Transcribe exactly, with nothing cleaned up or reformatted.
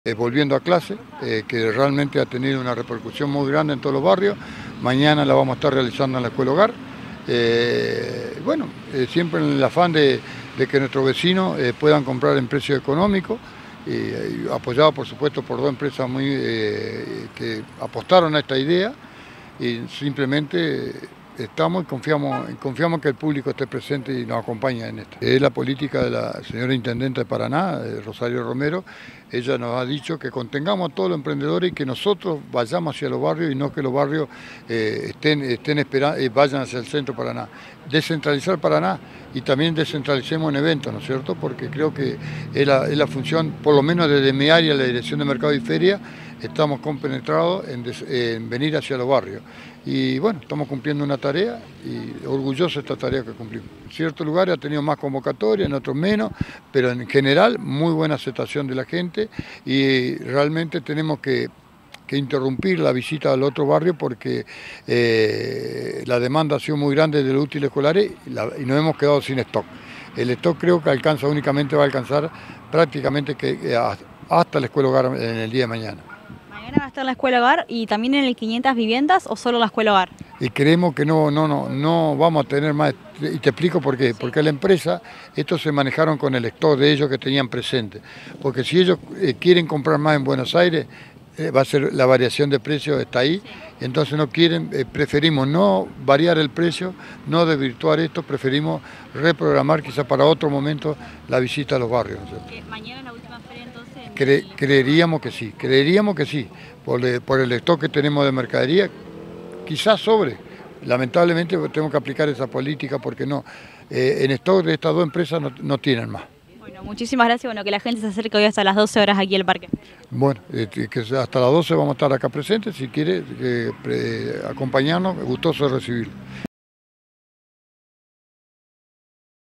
Eh, volviendo a clase, eh, que realmente ha tenido una repercusión muy grande en todos los barrios. Mañana la vamos a estar realizando en la escuela hogar. Eh, bueno, eh, siempre en el afán de, de que nuestros vecinos eh, puedan comprar en precio económico, y, y apoyado por supuesto por dos empresas muy, eh, que apostaron a esta idea, y simplemente estamos y confiamos, confiamos que el público esté presente y nos acompañe en esto. Es la política de la señora Intendenta de Paraná, Rosario Romero. Ella nos ha dicho que contengamos a todos los emprendedores y que nosotros vayamos hacia los barrios y no que los barrios eh, estén, estén esperando, eh, vayan hacia el centro de Paraná. Descentralizar Paraná y también descentralicemos en eventos, ¿no es cierto? Porque creo que es la, es la función, por lo menos desde mi área, la Dirección de Mercado y Feria, estamos compenetrados en, en venir hacia los barrios. Y bueno, estamos cumpliendo una tarea y orgulloso de esta tarea que cumplimos. En ciertos lugares ha tenido más convocatoria, en otros menos, pero en general muy buena aceptación de la gente, y realmente tenemos que, que interrumpir la visita al otro barrio porque eh, la demanda ha sido muy grande de los útiles escolares y, la, y nos hemos quedado sin stock. El stock creo que alcanza únicamente, va a alcanzar prácticamente que, hasta la escuela hogar en el día de mañana. ¿Mañana va a estar la escuela hogar y también en el quinientas viviendas o solo la escuela hogar? Y creemos que no, no, no, no vamos a tener más, y te explico por qué, sí. Porque la empresa, estos se manejaron con el stock de ellos que tenían presente, porque si ellos eh, quieren comprar más en Buenos Aires, eh, va a ser la variación de precios, está ahí, sí. Entonces no quieren, eh, preferimos no variar el precio, no desvirtuar esto, preferimos reprogramar quizá para otro momento la visita a los barrios, ¿no? ¿Mañana es la última feria entonces? Cre creeríamos que sí, creeríamos que sí, por, le, por el stock que tenemos de mercadería, quizás sobre. Lamentablemente tenemos que aplicar esa política porque no, eh, en stock de estas dos empresas no, no tienen más. Bueno, muchísimas gracias, bueno, que la gente se acerque hoy hasta las doce horas aquí al parque. Bueno, eh, que hasta las doce vamos a estar acá presentes, si quiere eh, acompañarnos, gustoso de recibirlo.